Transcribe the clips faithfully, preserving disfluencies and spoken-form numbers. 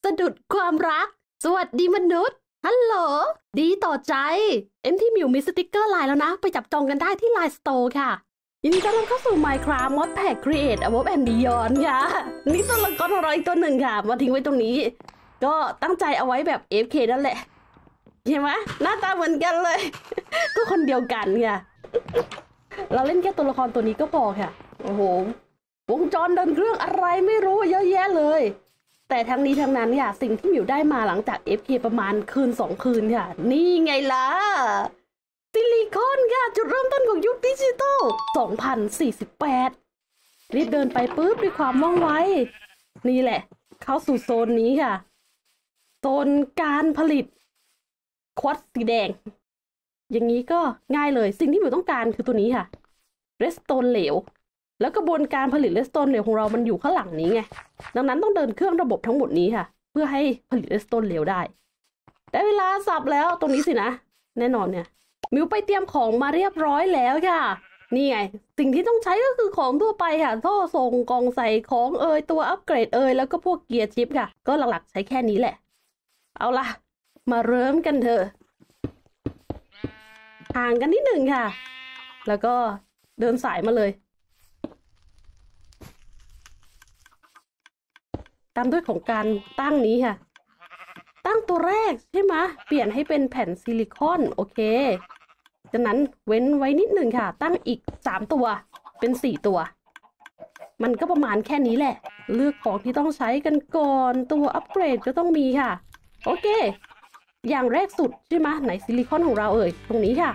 สะดุดความรักสวัสดีมนุษย์ฮัลโหลดีต่อใจเอ็มที่มิวมีสติกเกอร์ไลน์แล้วนะไปจับจองกันได้ที่ไลน์สโตร์ค่ะยินดีต้อนรับเข้าสู่ Minecraft Mod Pack Create Above and Beyond ค่ะนี่ตัวละครของเราอีกตัวหนึ่งค่ะมาทิ้งไว้ตรงนี้ก็ตั้งใจเอาไว้แบบ เอฟ เค นั่นแหละเห็นไหมหน้าตาเหมือนกันเลยก็คนเดียวกันค่ะเราเล่นแค่ตัวละครตัวนี้ก็พอค่ะโอ้โหวงจรเดินเครื่องอะไรไม่รู้เยอะแยะเลยแต่ทั้งนี้ทั้งนั้นค่ะสิ่งที่มิวได้มาหลังจาก เอฟ เค ประมาณคืนสองคืนค่ะนี่ไงล่ะซิลิคอนค่ะจุดเริ่มต้นของยุคดิจิตอลสองพันสี่สิบแปดรีบเดินไปปุ๊บด้วยความว่องไวนี่แหละเข้าสู่โซนนี้ค่ะโซนการผลิตควอตซ์สีแดงอย่างนี้ก็ง่ายเลยสิ่งที่มิวต้องการคือตัวนี้ค่ะเรสโตนเหลวแล้วกระบวนการผลิตเรสโตนเหลวของเรามันอยู่ข้างหลังนี้ไงดังนั้นต้องเดินเครื่องระบบทั้งหมดนี้ค่ะเพื่อให้ผลิตเรสโตนเหลวได้ได้เวลาสับแล้วตรงนี้สินะแน่นอนเนี่ยมิวไปเตรียมของมาเรียบร้อยแล้วค่ะนี่ไงสิ่งที่ต้องใช้ก็คือของทั่วไปค่ะท่อส่งกล่องใส่ของเอยตัวอัปเกรดเอยแล้วก็พวกเกียร์ชิปค่ะก็หลักๆใช้แค่นี้แหละเอาล่ะมาเริ่มกันเถอะห่างกันนิดหนึ่งค่ะแล้วก็เดินสายมาเลยตามด้วยของการตั้งนี้ค่ะตั้งตัวแรกใช่ไหมเปลี่ยนให้เป็นแผ่นซิลิคอนโอเคจากนั้นเว้นไว้นิดหนึ่งค่ะตั้งอีกสามตัวเป็นสี่ตัวมันก็ประมาณแค่นี้แหละเลือกของที่ต้องใช้กันก่อนตัวอัปเกรดก็ต้องมีค่ะโอเคอย่างแรกสุดใช่ไหมไหนซิลิคอนของเราเอ่ยตรงนี้ค่ะ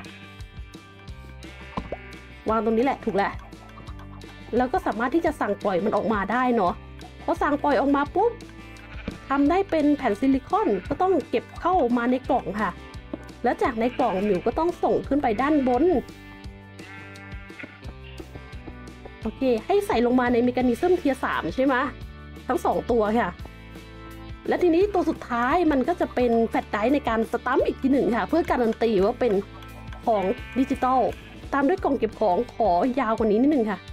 วางตรงนี้แหละถูกแล้วแล้วก็สามารถที่จะสั่งปล่อยมันออกมาได้เนาะพอสั่งปล่อยออกมาปุ๊บทำได้เป็นแผ่นซิลิคอนก็ต้องเก็บเข้ามาในกล่องค่ะแล้วจากในกล่องมิวก็ต้องส่งขึ้นไปด้านบนโอเคให้ใส่ลงมาในเมกานิซึมเทียร์สามใช่ไหมทั้งสองตัวค่ะและทีนี้ตัวสุดท้ายมันก็จะเป็นแฟลชไดรฟ์ในการสตัมป์อีกทีหนึ่งค่ะเพื่อการันตีว่าเป็นของดิจิตอลตามด้วยกล่องเก็บของขอยาวกว่านี้นิดนึงค่ะ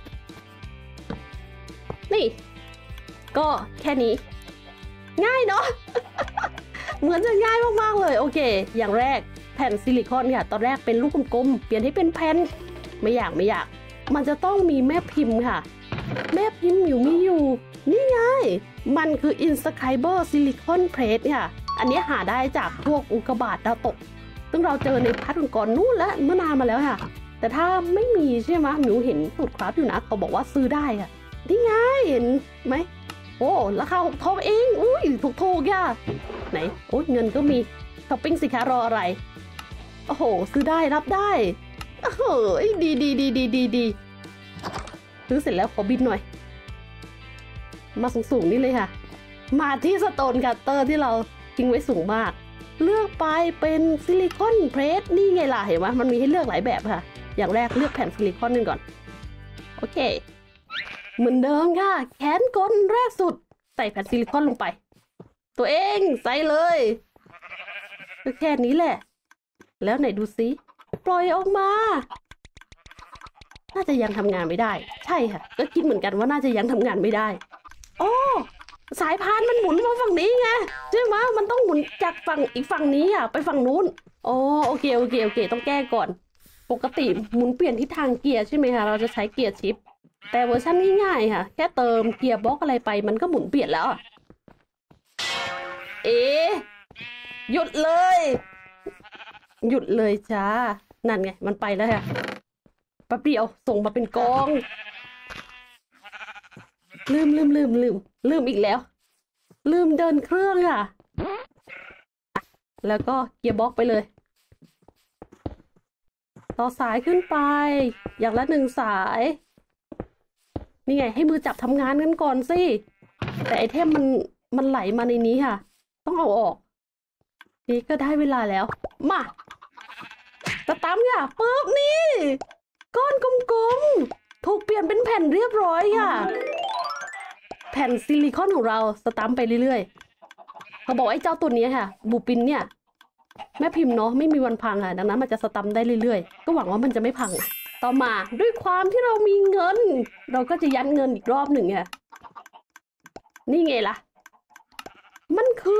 นี่ก็แค่นี้ง่ายเนาะ เหมือนจะง่ายมากๆเลยโอเคอย่างแรกแผ่นซิลิคอนค่ะตอนแรกเป็นลูกกลมๆเปลี่ยนให้เป็นแผ่นไม่อยากไม่อยากมันจะต้องมีแม่พิมพ์ค่ะแม่พิมพ์อยู่มีอยู่นี่ไงมันคือ Inscriber Silicon Plate ค่ะอันนี้หาได้จากพวกอุกกาบาตดาวตกซึ่งเราเจอในพาร์ทก่อนนู้นแล้วเมื่อนานมาแล้วค่ะแต่ถ้าไม่มีใช่ไหมหนูเห็นสูตรคราฟอยู่นะเขาบอกว่าซื้อได้ค่ะนี่ไงเห็นไหมโอ้ราคาหกทองเองอุ้ยถูกถูกย่ะไหนโอ้ยเงินก็มีช้อปปิ้งสิคะรออะไรโอ้โหซื้อได้รับได้โอ้โหดีดีดีดีดีดีซื้อเสร็จแล้วขอบินหน่อยมาสูงสูงนี่เลยค่ะมาที่สโตนคัตเตอร์ที่เราทิ้งไว้สูงมากเลือกไปเป็นซิลิคอนเพรสนี่ไงล่ะเห็นไหมมันมีให้เลือกหลายแบบค่ะอย่างแรกเลือกแผ่นซิลิคอนนึงก่อนโอเคเหมือนเดิมค่ะแขนกลแรกสุดใส่แผ่นซิลิคอนลงไปตัวเองใส่เลยก็แค่นี้แหละแล้วไหนดูซิปล่อยออกมาน่าจะยังทำงานไม่ได้ใช่ค่ะก็คิดเหมือนกันว่าน่าจะยังทำงานไม่ได้โอ้สายพานมันหมุนมาฝั่งนี้ไงใช่ไหมมันต้องหมุนจากฝั่งอีกฝั่งนี้อ่ะไปฝั่งนู้นโอ้โอเคโอเคโอเคต้องแก้ก่อนปกติหมุนเปลี่ยนทิศทางเกียร์ใช่ไหมคะเราจะใช้เกียร์ชิปแต่เวอร์ชันง่ายๆค่ะแค่เติมเกียร์บล็อกอะไรไปมันก็หมุนเปลี่ยนแล้วเอ๊ะหยุดเลยหยุดเลยจ้านั่นไงมันไปแล้วค่ะแป๊บเดียวส่งมาเป็นกองลืมลืมลืมลืมลืมอีกแล้วลืมเดินเครื่องค่ะแล้วก็เกียร์บล็อกไปเลยต่อสายขึ้นไปอย่างละหนึ่งสายนี่ไงให้มือจับทำงานกันก่อนสิแต่ไอเทมมันมันไหลมาในนี้ค่ะต้องเอาออกนี่ก็ได้เวลาแล้วมาสตัมป์ค่ะปึ๊บนี่ก้อนกลมๆถูกเปลี่ยนเป็นแผ่นเรียบร้อยค่ะแผ่นซิลิคอนของเราสตัมป์ไปเรื่อยๆเขาบอกไอ้เจ้าตัวนี้ค่ะบูปินเนี่ยแม่พิมพ์เนาะไม่มีวันพังค่ะดังนั้นมันจะสตัมป์ได้เรื่อยๆก็หวังว่ามันจะไม่พังต่อมาด้วยความที่เรามีเงินเราก็จะยัดเงินอีกรอบหนึ่งค่ะนี่ไงล่ะมันคือ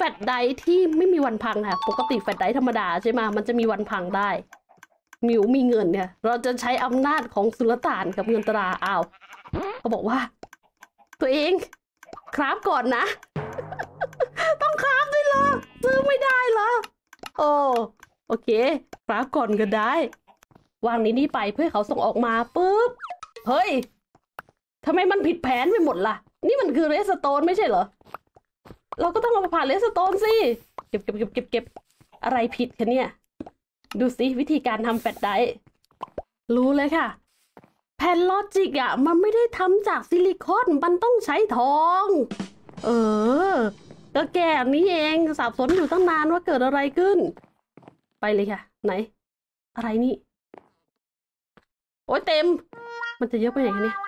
ตไดร์ที่ไม่มีวันพังค่ะปกติแฟลชไดร์ธรรมดาใช่ไหมมันจะมีวันพังได้หมิวมีเงินเนี่ยเราจะใช้อำนาจของสุลต่านกับเงินตราอ้าวเขาบอกว่าตัวเองคราฟก่อนนะ ต้องคราฟด้วยเหรอซื้อไม่ได้เหรอโอ้โอเคคราฟก่อนก็ได้วางนี้นี่ไปเพื่อเขาส่งออกมาปุ๊บเฮ้ยทำไมมันผิดแผนไปหมดล่ะนี่มันคือเรสโตนไม่ใช่เหรอเราก็ต้องเอาไปผ่านเรสโตนสิเก็บเก็บเก็บเก็บเก็บอะไรผิดคะเนี่ยดูสิวิธีการทำแฟลชไดร์รู้เลยค่ะแผ่นลอจิกอ่ะมันไม่ได้ทำจากซิลิคอนมันต้องใช้ทองเออก็แก่นี้เองสับสนอยู่ตั้งนานว่าเกิดอะไรขึ้นไปเลยค่ะไหนอะไรนี่โอ้ยเต็มมันจะเยอะไปไหนคะเนี่ย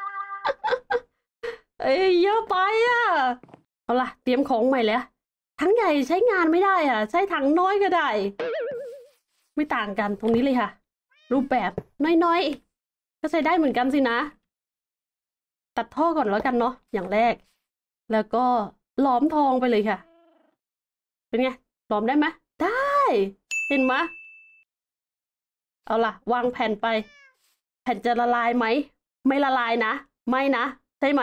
เอ้ยเยอะไปอ่ะเอาล่ะเตรียมของใหม่แล้วทั้งใหญ่ใช้งานไม่ได้อ่ะใช้ถังน้อยก็ได้ไม่ต่างกันตรงนี้เลยค่ะรูปแบบน้อยๆก็ใช้ได้เหมือนกันสินะตัดท่อก่อนแล้วกันเนาะอย่างแรกแล้วก็หลอมทองไปเลยค่ะเป็นไงหลอมได้ไหมได้เห็นไหมเอาล่ะวางแผ่นไปแผ่นจะละลายไหมไม่ละลายนะไม่นะใช่ไหม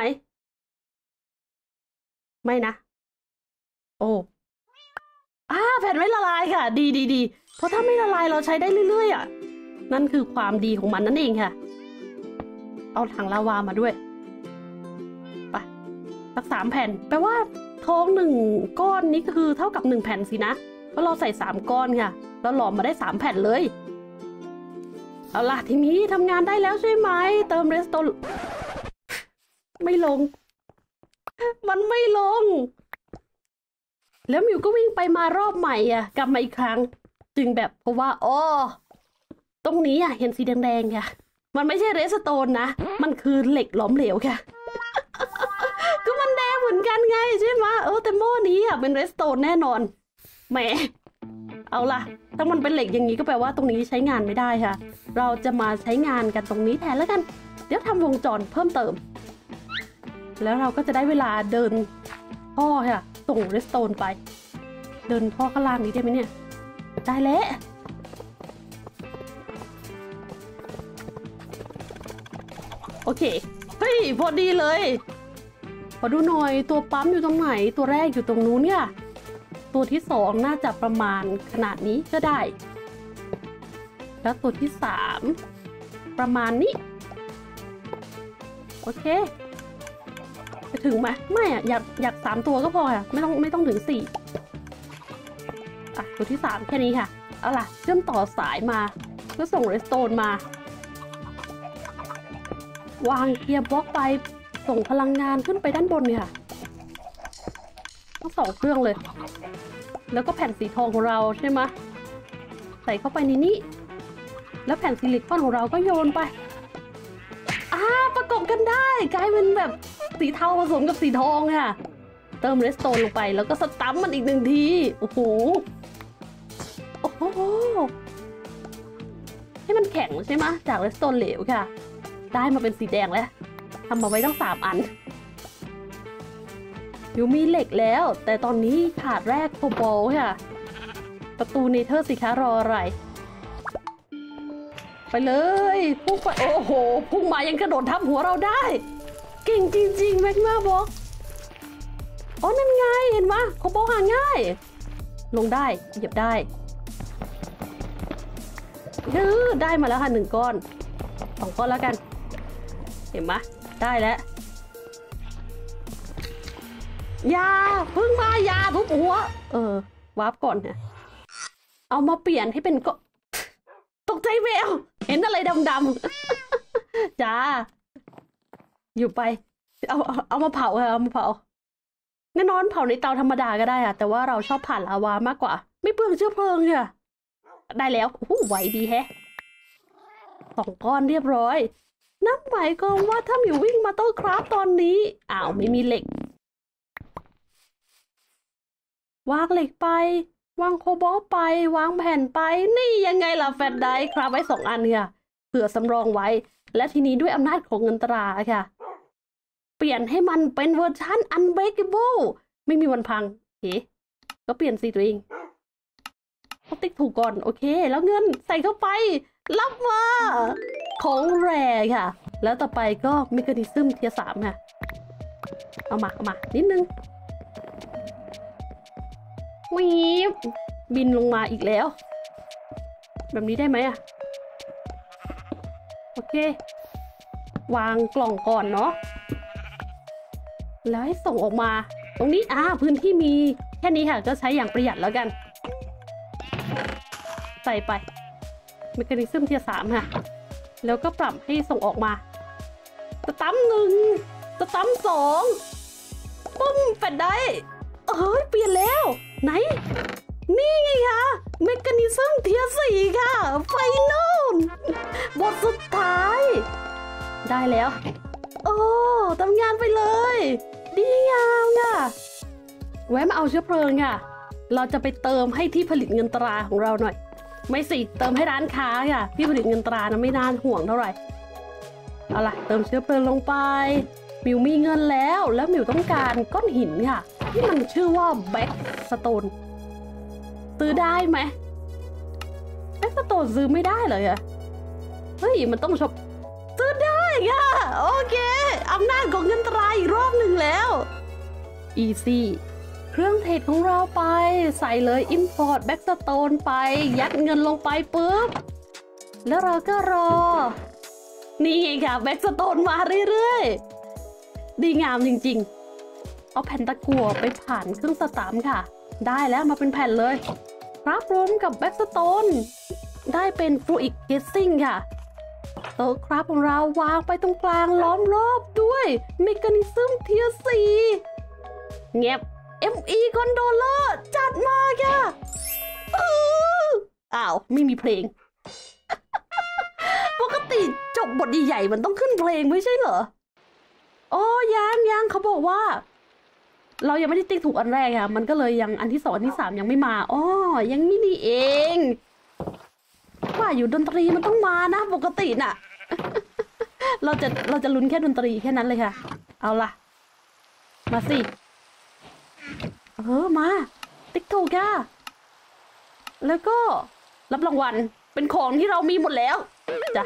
ไม่นะโอ้อ่าแผ่นไม่ละลายค่ะดีดีดีเพราะถ้าไม่ละลายเราใช้ได้เรื่อยๆอ่ะนั่นคือความดีของมันนั่นเองค่ะเอาถังลาวามาด้วยไปสักสามแผ่นแปลว่าทองหนึ่งก้อนนี้คือเท่ากับหนึ่งแผ่นสินะเพราะเราใส่สามก้อนค่ะเราหลอมมาได้สามแผ่นเลยเอาล่ะทีนี้ทำงานได้แล้วใช่ไหมเติมเรสโตนไม่ลงมันไม่ลงแล้วมิวก็วิ่งไปมารอบใหม่อ่ะกลับมาอีกครั้งจึงแบบเพราะว่าอ๋อตรงนี้อ่ะเห็นสีแดงๆค่ะมันไม่ใช่เรสโตนนะมันคือเหล็กหลอมเหลวค่ะ ก็มันแดงเหมือนกันไงใช่ไหมเออแต่หม้อนี้อ่ะเป็นเรสโตนแน่นอนแหมเอาล่ะถ้ามันเป็นเหล็กอย่างนี้ก็แปลว่าตรงนี้ใช้งานไม่ได้ค่ะเราจะมาใช้งานกันตรงนี้แทนแล้วกันเดี๋ยวทำวงจรเพิ่มเติมแล้วเราก็จะได้เวลาเดินท่อค่ะส่งเรสโตนไปเดินท่อข้างล่างนี้ได้ไหมเนี่ยได้แล้วโอเคเฮ้ยพอดีเลยขอดูหน่อยตัวปั๊มอยู่ตรงไหนตัวแรกอยู่ตรงนู้นเนี่ยตัวที่สองน่าจะประมาณขนาดนี้ก็ได้แล้วตัวที่สามประมาณนี้โอเคจะถึงไหมไม่อะอยากอยากสามตัวก็พอค่ะไม่ต้องไม่ต้องถึงสี่อ่ะตัวที่สามแค่นี้ค่ะเอาล่ะเชื่อมต่อสายมาเพื่อส่งเรสโตนมาวางเกียร์บล็อกไปส่งพลังงานขึ้นไปด้านบนเนี่ยค่ะทั้งสองเครื่องเลยแล้วก็แผ่นสีทองของเราใช่ไหมใส่เข้าไปในนี้แล้วแผ่นซิลิคอนของเราก็โยนไปอ่าประกบกันได้กลายเป็นแบบสีเทาผสมกับสีทองค่ะเติมเรสโตนลงไปแล้วก็สตัมป์มันอีกหนึ่งทีโอ้โหโอ้โหให้มันแข็งใช่ไหมจากเรสโตนเหลวค่ะได้มาเป็นสีแดงแล้วทำมาไว้ตั้งสามอันอยู่มีเหล็กแล้วแต่ตอนนี้ขาดแร่โคบอลต์ค่ะประตูเนเธอร์สิคะรออะไรไปเลยพุ่งไปโอ้โหพุ่งมายังกระโดดทับหัวเราได้เก่งจริงๆแม็กมาบอกอ๋อนั่นไงเห็นไหมโคบอลต์หาง่ายลงได้เหยียบได้ดื้อได้มาแล้วค่ะหนึ่งก้อนสองก้อนแล้วกันเห็นไหมได้แล้วยาพึ่งมายาทุบหัวเออวาร์ปก่อนนะเอามาเปลี่ยนให้เป็นก็ตกใจแมวเห็นอะไรดำๆจ้าอยู่ไปเอาเอาเอามาเผาค่ะเอามาเผาแน่นอนเผาในเตาธรรมดาก็ได้ค่ะแต่ว่าเราชอบผ่านลาวามากกว่าไม่เปลืองเชื้อเพลิงค่ะได้แล้วโอ้โหไหวดีแฮะสองก้อนเรียบร้อยนับหมายความว่าถ้ามิววิ่งมาโต้คราฟตอนนี้อ้าวไม่มีเหล็กวางเหล็กไปวางโคบอลต์ไปวางแผ่นไปนี่ยังไงล่ะแฟลชไดร์ครับไว้สองอันค่ะเผื่อสำรองไว้และทีนี้ด้วยอำนาจของเงินตราค่ะเปลี่ยนให้มันเป็นเวอร์ชัน unbreakable ไม่มีวันพังเฮ้ก็เปลี่ยนสีตัวเองเขาติ๊กถูกก่อนโอเคแล้วเงินใส่เข้าไปรับมาของแรค่ะแล้วต่อไปก็เมคานิซึมเทียสามค่ะเอามาเอามานิดนึงวีบบินลงมาอีกแล้วแบบนี้ได้ไหมอะโอเควางกล่องก่อนเนาะแล้วให้ส่งออกมาตรงนี้อ่าพื้นที่มีแค่นี้ค่ะก็ใช้อย่างประหยัดแล้วกันใส่ไปเมคานิซึมเทียสามค่ะแล้วก็ปรับให้ส่งออกมาสตัมหนึ่งสตัมสองปุ้มแฟดได้เฮ้ยเปลี่ยนแล้วไหนนี่ไงคะเมคานิซึมเทียสี่ค่ะไฟนอลบทสุดท้ายได้แล้วโอ้ทำงานไปเลยดีงามค่ะแวะมาเอาเชื้อเพลิงค่ะเราจะไปเติมให้ที่ผลิตเงินตราของเราหน่อยไม่สิเติมให้ร้านค้าค่ะที่ผลิตเงินตรานะไม่น่าห่วงเท่าไหร่เอาล่ะเติมเชื้อเพลิงลงไปมิวมีเงินแล้วแล้วมิวต้องการก้อนหินค่ะที่มันชื่อว่าแบ็กสโตนซื้อได้ไหมแบ็กสโตนซื้อไม่ได้เลยอะเฮ้ยมันต้องชอบซื้อได้ค่ะโอเคอำนาจของเงินตราอีกรอบหนึ่งแล้วอีซี่เครื่องเทรดของเราไปใส่เลย Import Backstone ไปยัดเงินลงไปปุ๊บแล้วเราก็รอนี่ค่ะ Backstone มาเรื่อยๆดีงามจริงๆเอาแผ่นตะกั่วไปผ่านเครื่องสตาร์มค่ะได้แล้วมาเป็นแผ่นเลยครับรวมกับ Backstone ได้เป็น Fluid Casing ค่ะโต๊ะครับของเราวางไปตรงกลางล้อมรอบด้วยเมคานิซึมเทียร์สี่เงียบ เอ็ม อี Controller จัดมาค่ะอ้าวไม่มีเพลง ปกติจบบทใหญ่ๆมันต้องขึ้นเพลงไม่ใช่เหรออ๋อยังยังเขาบอกว่าเรายังไม่ได้ติ๊กถูกอันแรกค่ะมันก็เลยยังอันที่สองอันที่สามยังไม่มาอ๋อยังนี่นี่เองว่าอยู่ดนตรีมันต้องมานะปกติน่ะ เราจะเราจะลุ้นแค่ดนตรีแค่นั้นเลยค่ะเอาล่ะมาสิเออมาติ๊กถูกค่ะแล้วก็รับรางวัลเป็นของที่เรามีหมดแล้วจ้ะ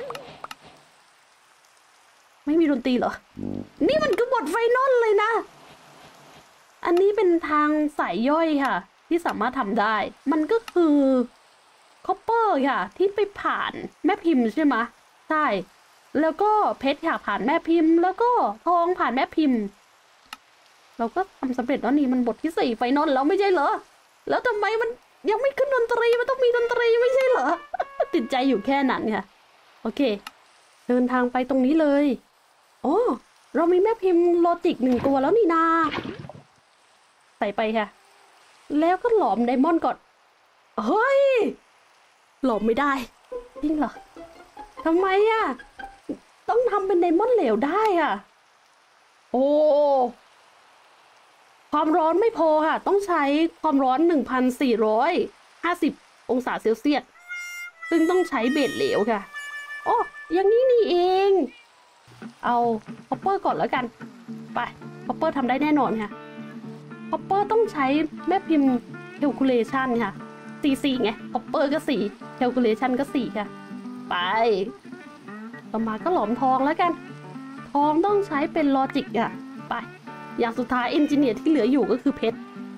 ไม่มีดนตรีเหรอนี่มันคือบทไฟนอลเลยนะอันนี้เป็นทางสายย่อยค่ะที่สามารถทำได้มันก็คือคอปเปอร์ค่ะที่ไปผ่านแม่พิมพ์ใช่ไหมใช่แล้วก็เพชรค่ะผ่านแม่พิมพ์แล้วก็ทองผ่านแม่พิมพ์เราก็ทำสำเร็จแล้วนี่มันบทที่สี่ไฟนอลแล้วไม่ใช่เหรอแล้วทำไมมันยังไม่ขึ้นดนตรีมันต้องมีดนตรีไม่ใช่เหรอ ติดใจอยู่แค่นั้นค่ะโอเคเดินทางไปตรงนี้เลยอ๋อเรามีแม่พิมพ์โลจิกหนึ่งตัวแล้วนี่นาใส่ไปค่ะแล้วก็หลอมไดมอนด์ก่อนเฮ้ยหลอมไม่ได้จริงเหรอทำไมอ่ะต้องทำเป็นไดมอนด์เหลวได้อ่ะโอ้ความร้อนไม่พอค่ะต้องใช้ความร้อน หนึ่งพันสี่ร้อยห้าสิบ องศาเซลเซียสซึ่งต้องใช้เบสเหลวค่ะโอ้อย่างนี้นี่เองเอาคอปเปอร์ก่อนแล้วกันไปคอปเปอร์ทำได้แน่นอนค่ะคอปเปอร์ต้องใช้แม่พิมพ์แคลคูลเลชันค่ะสี่สี่ไงคอปเปอร์ก็สี่แคลคูลเลชันก็สี่ค่ะไปต่อมาก็หลอมทองแล้วกันทองต้องใช้เป็นลอจิกอ่ะไปอย่างสุดท้ายเอนจิเนียร์ที่เหลืออยู่ก็คือเพชร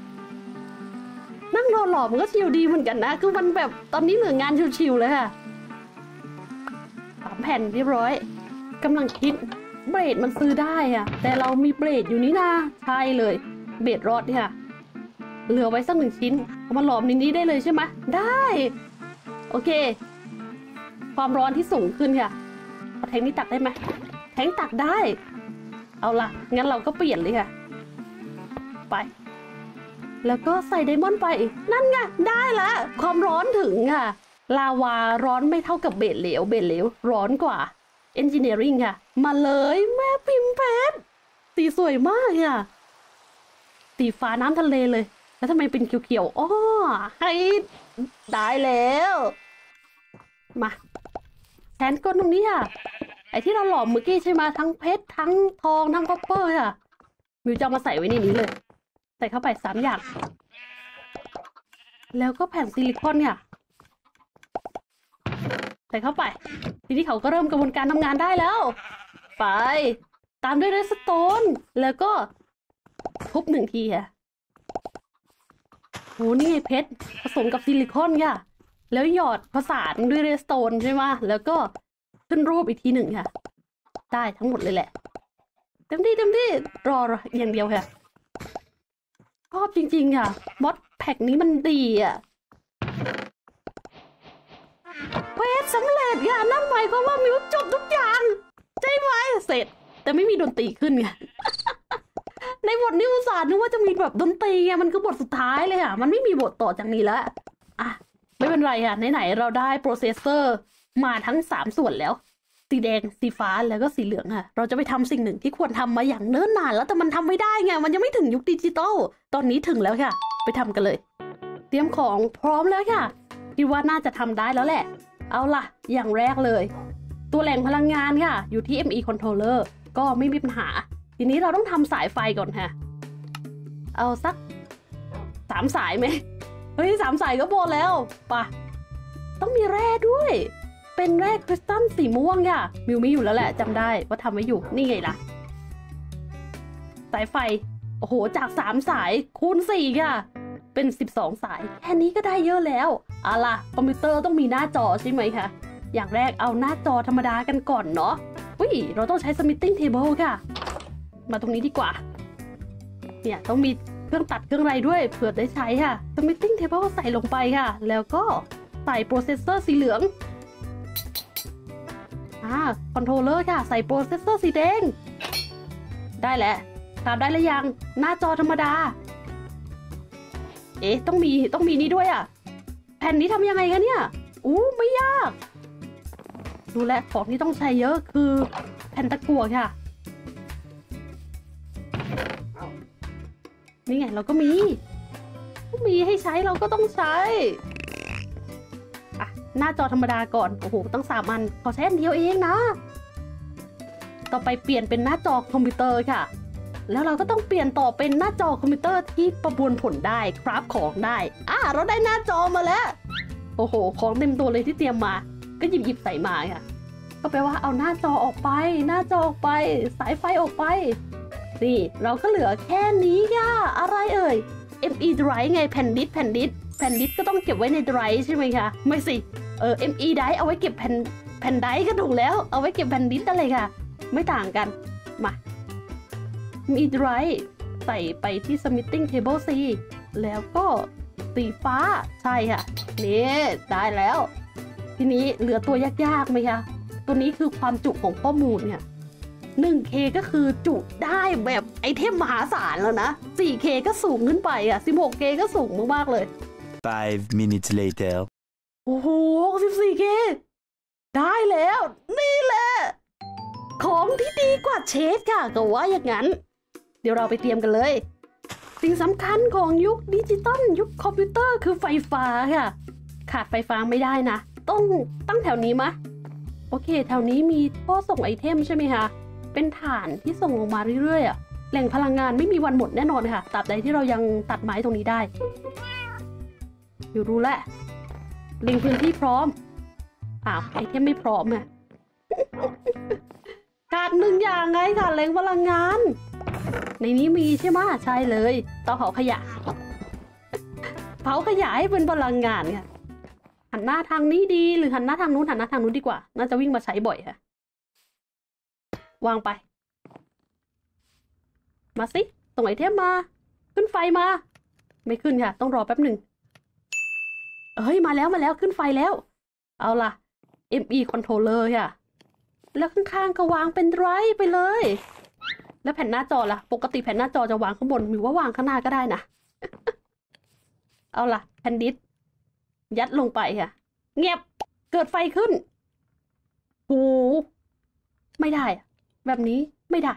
นั่งรอหลอมก็ชิลดีเหมือนกันนะคือมันแบบตอนนี้เหลืองานชิลๆเลยค่ะสามแผ่นเรียบร้อยกำลังคิดเบรดมันซื้อได้อะแต่เรามีเบรดอยู่นี่นะใช่เลยเบรดรอดเนี่ยเหลือไว้สักหนึ่งชิ้นเอามาหลอมในนี้ได้เลยใช่ไหมได้โอเคความร้อนที่สูงขึ้นค่ะเอาแทงนี้ตักได้ไหมแทงตักได้เอาล่ะงั้นเราก็เปลี่ยนเลยค่ะไปแล้วก็ใส่ไดมอนด์ไปนั่นไงได้ละความร้อนถึงค่ะลาวาร้อนไม่เท่ากับเบสเหลวเบสเหลวร้อนกว่า Engineering ค่ะมาเลยแม่พิมพ์เพชรสีสวยมากค่ะสีฟ้าน้ำทะเลเลยแล้วทำไมเป็นเขียวๆอ้อให้ได้แล้วมาแทนก้นตรงนี้ค่ะไอ้ที่เราหลอมเมื่อกี้ใช่ไหมทั้งเพชรทั้งทองทั้งคอปเปอร์ค่ะมิวจะมาใส่ไว้ในนี้เลยใส่เข้าไปสามอย่างแล้วก็แผ่นซิลิคอนค่ะใส่เข้าไปทีนี้เขาก็เริ่มกระบวนการทำงานได้แล้วไปตามด้วยเรสโตนแล้วก็ทุบหนึ่งทีค่ะโหนี่ไงเพชรผสมกับซิลิคอนค่ะแล้วหยอดผสานด้วยเรสโตนใช่ไหมแล้วก็ขึ้นรูปอีกทีหนึ่งค่ะได้ทั้งหมดเลยแหละเต็มที่เต็มที่รออย่างเดียวค่ะชอบจริงๆค่ะมอดแพ็กนี้มันดีอ่ะเควสสำเร็จค่ะนั่นหมายความว่ามิวจบทุกอย่างใช่ไหมเสร็จแต่ไม่มีดนตรีขึ้นไง ในบทนี้อุตส่าห์นึกว่าจะมีแบบดนตรีไงมันคือบทสุดท้ายเลยค่ะมันไม่มีบทต่อจากนี้แล้วอ่ะไม่เป็นไรค่ะไหนๆเราได้โปรเซสเซอร์มาทั้งสามส่วนแล้วสีแดงสีฟ้าแล้วก็สีเหลืองค่ะเราจะไปทำสิ่งหนึ่งที่ควรทำมาอย่างเนิ่นนานแล้วแต่มันทำไม่ได้ไงมันยังไม่ถึงยุคดิจิตอลตอนนี้ถึงแล้วค่ะไปทำกันเลยเตรียมของพร้อมแล้วค่ะคิดว่าน่าจะทำได้แล้วแหละเอาล่ะอย่างแรกเลยตัวแหล่งพลังงานค่ะอยู่ที่ เอ็ม อี Controller ก็ไม่มีปัญหาทีนี้เราต้องทำสายไฟก่อนค่ะเอาสักสามสายไหมเฮ้ยสามสายก็พอแล้วป่ะต้องมีแร่ด้วยเป็นแร่คริสตัลสีม่วงค่ะมิวมีอยู่แล้วแหละจำได้ว่าทำไว้อยู่นี่ไงล่ะสายไฟโอ้โหจากสามสายคูณสี่ค่ะเป็นสิบสองสายแค่นี้ก็ได้เยอะแล้วเอาล่ะคอมพิวเตอร์ต้องมีหน้าจอใช่ไหมคะอย่างแรกเอาหน้าจอธรรมดากันก่อนเนาะอุ้ยเราต้องใช้ Smithing Table ค่ะมาตรงนี้ดีกว่าเนี่ยต้องมีเครื่องตัดเครื่องอะไรด้วยเผื่อได้ใช้ค่ะ Smithing Table ใส่ลงไปค่ะแล้วก็ใส่โปรเซสเซอร์สีเหลืองอ่าคอนโทรลเลอร์ค่ะใส่โปรเซสเซอร์สีแดงได้แหละตามได้แล้วยังหน้าจอธรรมดาเอ๊ะต้องมีต้องมีนี้ด้วยอ่ะแผ่นนี้ทำยังไงกันเนี่ยอู้ไม่ยากดูแลของที่ต้องใช้เยอะคือแผ่นตะกั่วค่ะนี่ไงเราก็มีมีให้ใช้เราก็ต้องใช้อ่ะหน้าจอธรรมดาก่อนโอ้โหตั้งสามอันขอใช้อันเดียวเองนะต่อไปเปลี่ยนเป็นหน้าจอคอมพิวเตอร์ค่ะแล้วเราก็ต้องเปลี่ยนต่อเป็นหน้าจอคอมพิวเตอร์ที่ประมวลผลได้คราฟของได้อ่ะเราได้หน้าจอมาแล้วโอ้โหของเต็มตัวเลยที่เตรียมมาก็หยิบหยิบใส่มาค่ะก็แปลว่าเอาหน้าจอออกไปหน้าจอออกไปสายไฟออกไปนี่เราก็เหลือแค่นี้ค่ะอะไรเอ่ย เอ็ม อี Drive ไงแผ่นดิสแผ่นดิสแผ่นดิสก็ต้องเก็บไว้ใน Drive ใช่ไหมคะไม่สิเออ เอ็ม อี Drive เอาไว้เก็บแผ่นแผ่นไดร์ก็ถูกแล้วเอาไว้เก็บแผ่นดิสอะไรค่ะไม่ต่างกันมามี Drive ใส่ไปที่ Smithing Table สิแล้วก็สีฟ้าใช่ค่ะนี่ได้แล้วทีนี้เหลือตัวยากๆไหมคะตัวนี้คือความจุของข้อมูลเนี่ย หนึ่งเค ก็คือจุได้แบบไอเทมมหาศาลแล้วนะ สี่เค ก็สูงขึ้นไปอ่ะ สิบหกเค ก็สูงมากๆเลย five minutes later โอ้โห สิบสี่เค ได้แล้วนี่แหละของที่ดีกว่าเชดค่ะก็ว่าอย่างนั้นเดี๋ยวเราไปเตรียมกันเลยสิ่งสำคัญของยุคดิจิตอลยุคคอมพิวเตอร์คือไฟฟ้าค่ะขาดไฟฟ้าไม่ได้นะต้องตั้งแถวนี้มะโอเคแถวนี้มีท่อส่งไอเทมใช่ไหมคะเป็นฐานที่ส่งลงมาเรื่อยๆอ่ะแหล่งพลังงานไม่มีวันหมดแน่นอนค่ะตราบใดที่เรายังตัดไม้ตรงนี้ได้อยู่รู้แหละเล็งพื้นที่พร้อมอ้าวไอเทมไม่พร้อมไงขาดหนึ่งอย่างไงค่ะแหล่งพลังงานในนี้มีใช่ไหมใช่เลยเตาเผาขยะเผาขยะให้เป็นพลังงานค่ะหันหน้าทางนี้ดีหรือหันหน้าทางนู้นหันหน้าทางนู้นดีกว่าน่าจะวิ่งมาใช้บ่อยค่ะวางไปมาสิส่งไอเทมมาขึ้นไฟมาไม่ขึ้นค่ะต้องรอแป๊บหนึ่งเฮ้ยมาแล้วมาแล้วขึ้นไฟแล้วเอาล่ะ เอ็ม อี Controller ค่ะแล้วข้างๆก็วางเป็นไดรฟ์ไปเลยแล้วแผ่นหน้าจอล่ะปกติแผ่นหน้าจอจะวางข้างบนหรือว่าวางข้างหน้าก็ได้นะ เอาล่ะแผ่นดิสยัดลงไปค่ะเงียบเกิดไฟขึ้นโหไม่ได้แบบนี้ไม่ได้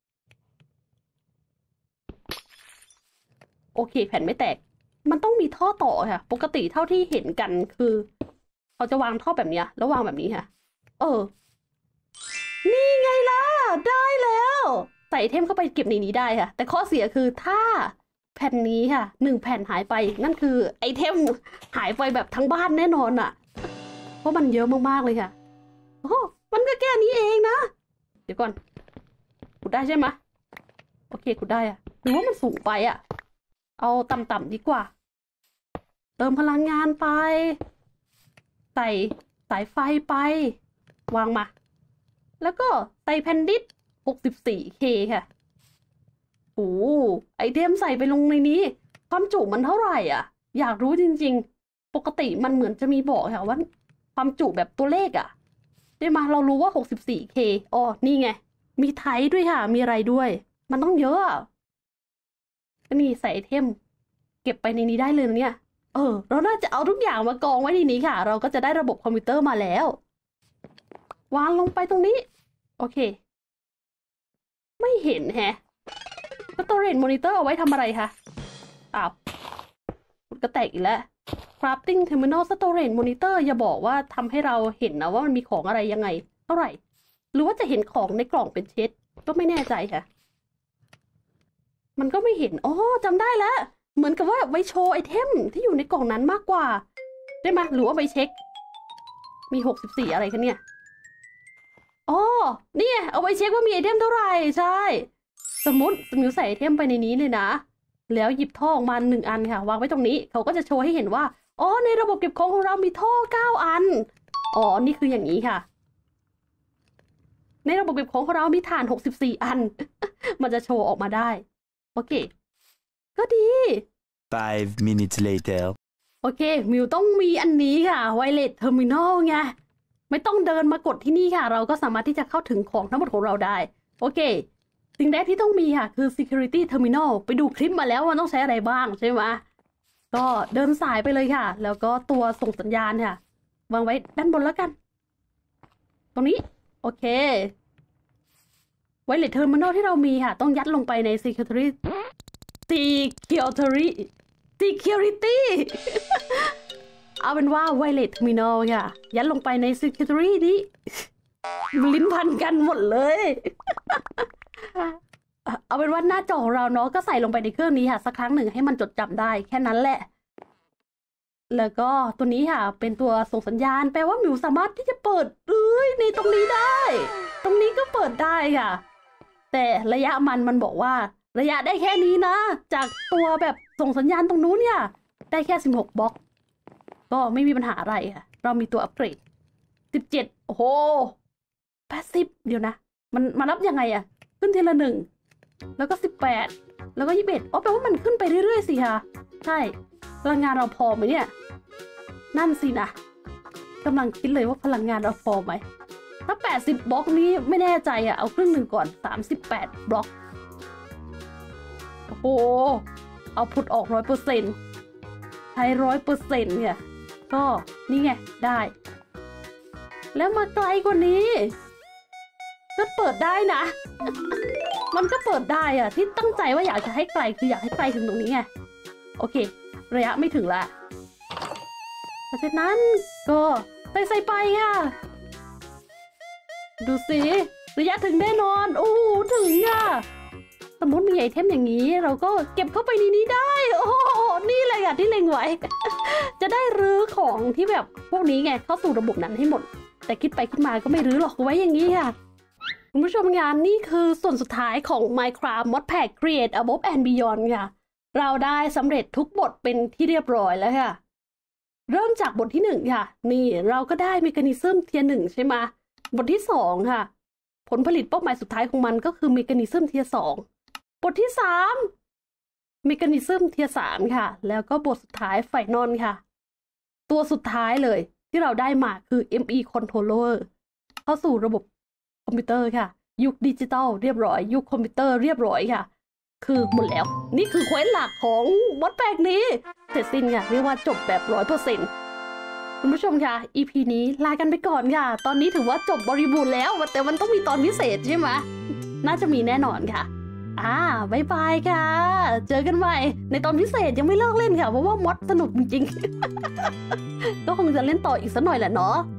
โอเคแผ่นไม่แตกมันต้องมีท่อต่อค่ะปกติเท่าที่เห็นกันคือเขาจะวางท่อแบบนี้แล้ววางแบบนี้ค่ะเออนี่ไงล่ะได้แล้วใส่ไอเทมเข้าไปเก็บในนี้ได้ค่ะแต่ข้อเสียคือถ้าแผ่นนี้ค่ะหนึ่งแผ่นหายไปนั่นคือไอเทมหายไปแบบทั้งบ้านแน่นอนอะเพราะมันเยอะมากๆเลยค่ะโอ้มันก็แค่นี้เองนะเดี๋ยวก่อนขุดได้ใช่ไหมโอเคขุดได้อะหรือว่ามันสูงไปอะเอาต่ำๆดีกว่าเติมพลังงานไปใส่สายไฟไปวางมาแล้วก็ใส่แผ่นดิส หกสิบสี่ เค ค่ะโอ้ไอเทมใส่ไปลงในนี้ความจุมันเท่าไหร่อ่ะอยากรู้จริงๆปกติมันเหมือนจะมีบอกค่ะว่าความจุแบบตัวเลขอ่ะได้มาเรารู้ว่า หกสิบสี่ เค อ๋อนี่ไงมีไทป์ด้วยค่ะมีอะไรด้วยมันต้องเยอะนี่ใส่ไอเทมเก็บไปในนี้ได้เลยนะเนี่ยเออเราน่าจะเอาทุกอย่างมากองไว้ในนี้ค่ะเราก็จะได้ระบบคอมพิวเตอร์มาแล้ววางลงไปตรงนี้โอเคไม่เห็นแฮะ Storage Monitor เอาไว้ทำอะไรคะอ้าวมันก็แตกอีกแล้ว Crafting Terminal Storage Monitor อย่าบอกว่าทำให้เราเห็นนะว่ามันมีของอะไรยังไงเท่าไหร่หรือว่าจะเห็นของในกล่องเป็นเช็ดก็ไม่แน่ใจค่ะมันก็ไม่เห็นอ๋อจำได้แล้วเหมือนกับว่าไว้โชว์ไอเทมที่อยู่ในกล่องนั้นมากกว่าได้ไหมหรือว่าไปเช็คมีหกสิบสี่อะไรคะเนี่ยอ๋อนี่เอาไว้เช็คว่ามีไอเทมเท่าไหร่ใช่สมมติสมิวใส่ไอเทมไปในนี้เลยนะแล้วหยิบท่อออกมาหนึ่งอันค่ะวางไว้ตรงนี้เขาก็จะโชว์ให้เห็นว่าอ๋อในระบบเก็บของของเรามีท่อเก้าอันอ๋อนี่คืออย่างนี้ค่ะในระบบเก็บของของเรามีถ่านหกสิบสี่อัน มันจะโชว์ออกมาได้โอเคก็ดี Five minutes later โอเคมิวต้องมีอันนี้ค่ะไวเลสเทอร์มินอลไงไม่ต้องเดินมากดที่นี่ค่ะเราก็สามารถที่จะเข้าถึงของทั้งหมดของเราได้โอเคสิ่งแรกที่ต้องมีค่ะคือ security terminal ไปดูคลิปมาแล้วว่าต้องใช้อะไรบ้างใช่ไหมก็เดินสายไปเลยค่ะแล้วก็ตัวส่งสัญญาณค่ะวางไว้ด้านบนแล้วกันตรงนี้โอเคไวเลสเทอร์มินอลที่เรามีค่ะต้องยัดลงไปใน security security security เอาเป็นว่าไวเลสเทอร์มินอลค่ะยัดลงไปใน security นี้ลิ้นพันกันหมดเลยเอาเป็นว่าหน้าจอของเราเนาะก็ใส่ลงไปในเครื่องนี้ค่ะสักครั้งหนึ่งให้มันจดจำได้แค่นั้นแหละแล้วก็ตัวนี้ค่ะเป็นตัวส่งสัญญาณแปลว่าหมิวสามารถที่จะเปิดเอ้ยในตรงนี้ได้ตรงนี้ก็เปิดได้ค่ะแต่ระยะมันมันบอกว่าระยะได้แค่นี้นะจากตัวแบบส่งสัญญาณตรงนู้นเนี่ยได้แค่สิบหกบล็อกก็ไม่มีปัญหาอะไรค่ะเรามีตัวอัปเกรดสิบเจ็ดโอ้โหแปดสิบเดี๋ยวนะมันมานับยังไงอะขึ้นทีละหนึ่งแล้วก็สิบแปดแล้วก็ยี่สิบเอ็ดอ๋อแปลว่ามันขึ้นไปเรื่อยๆสิค่ะใช่พลังงานเราพอไหมเนี่ยนั่นสินะกำลังคิดเลยว่าพลังงานเราพอไหมถ้าแปดสิบบล็อกนี้ไม่แน่ใจอะเอาครึ่งหนึ่งก่อนสามสิบแปดบล็อกโอ้โหเอาพุทออกร้อยเปอร์เซ็นต์ใช้ร้อยเปอร์เซ็นต์เนี่ยก็นี่ไงได้แล้วมาไกลกว่านี้ก็เปิดได้นะ มันก็เปิดได้อะที่ตั้งใจว่าอยากจะให้ไกลคืออยากให้ไกลถึงตรงนี้ไงโอเคระยะไม่ถึงละเพราะฉะนั้นก็ใส่ใส่ไปค่ะดูสิระยะถึงแน่นอนโอ้ถึงอ่ะสมมติมีไอเทมอย่างนี้เราก็เก็บเข้าไปในนี้ได้โอ้โหนี่แหละค่ะที่เล็งไว้ จะได้รื้อของที่แบบพวกนี้ไงเข้าสู่ระบบนั้นให้หมดแต่คิดไปคิดมาก็ไม่รื้อหรอกไว้อย่างนี้ค่ะคุณผู้ชมงานนี่คือส่วนสุดท้ายของ Minecraft Mod Pack Create Above and Beyond ค่ะเราได้สำเร็จทุกบทเป็นที่เรียบร้อยแล้วค่ะเริ่มจากบทที่หนึ่งค่ะนี่เราก็ได้เมคานิซึมเทียร์หนึ่งใช่ไหมบทที่สองค่ะผลผลิตเป้าหมายสุดท้ายของมันก็คือเมคานิซึมเทียร์สองบทที่สามเมคานิซึมเทียร์สามค่ะแล้วก็บทสุดท้ายไฟนอลค่ะตัวสุดท้ายเลยที่เราได้มาคือ เอ็ม อี Controller เข้าสู่ระบบคอมพิวเตอร์ค่ะยุคดิจิตอลเรียบร้อยยุคคอมพิวเตอร์เรียบร้อยค่ะคือหมดแล้วนี่คือเควสหลักของมอดแปกนี้เสร็จสิ้นค่ะเรียกว่าจบแบบร้อยเปอร์เซ็นต์คุณผู้ชมค่ะ อี พี นี้ลากันไปก่อนค่ะตอนนี้ถือว่าจบบริบูรณ์แล้วแต่มันต้องมีตอนพิเศษใช่ไหมน่าจะมีแน่นอนค่ะอ่าบายบายค่ะเจอกันใหม่ในตอนพิเศษยังไม่เลิกเล่นค่ะเพราะว่ามอดสนุกจริงๆ ก็คงจะเล่นต่ออีกสักหน่อยแหละเนาะ